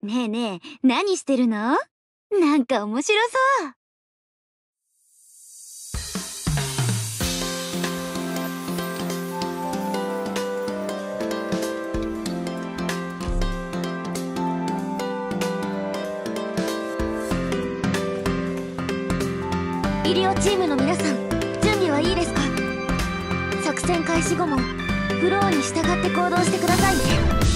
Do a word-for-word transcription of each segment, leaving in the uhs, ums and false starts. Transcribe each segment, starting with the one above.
ねえねえ、何してるの？なんか面白そう。医療チームの皆さん、準備はいいですか？作戦開始後もフローに従って行動してくださいね。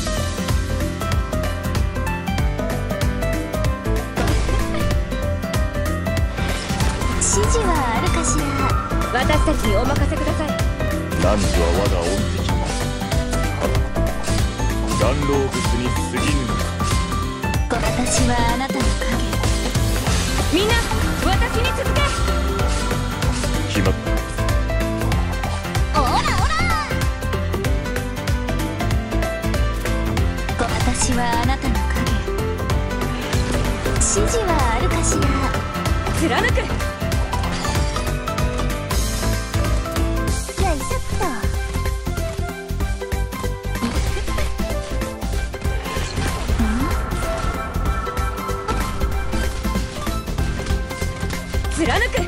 指示はあるかしら？ 私たちにお任せください。 汝は我が恩敵。岩老物に過ぎぬのか。 私はあなたの影。 みんな私に続け。 決まった。 オラオラ。私はあなたの影。指示はあるかしら？ 貫く。 よいしょっと。 貫く。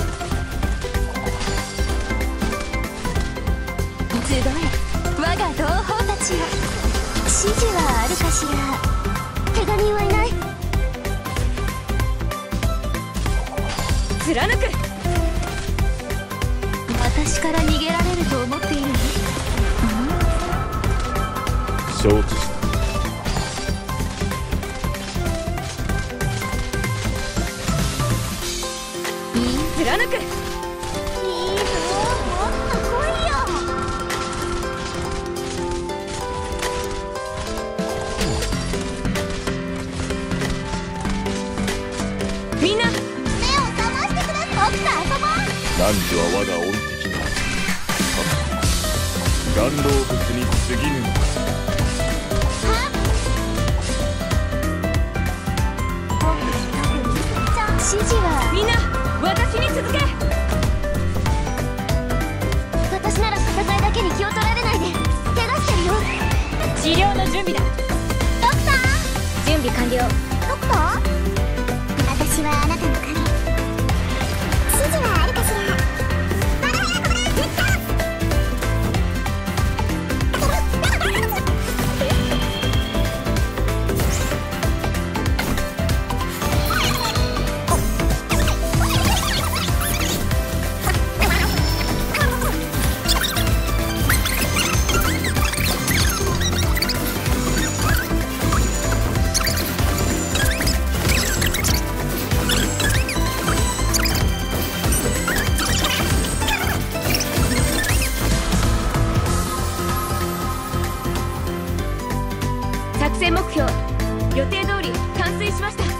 集え我が同胞たちよ。指示はあるかしら？怪我人はいない？ 貫く。 私から逃げられると思っているの？ 承知した。 貫く。 いいぞ、もっと来いよ。 みんな目を覚ましてください。起きて遊ぼう。 汝は我が恩敵だ。岩老物に過ぎぬのか。 指示はみんな私に続け。 私なら戦いだけに気を取られないで。怪我してるよ。 治療の準備だ。 ドクター。 準備完了。 ドクター。私はあなたの影。指示はあるかしら？まだ早くだ。撃った。 作戦目標予定通り完遂しました。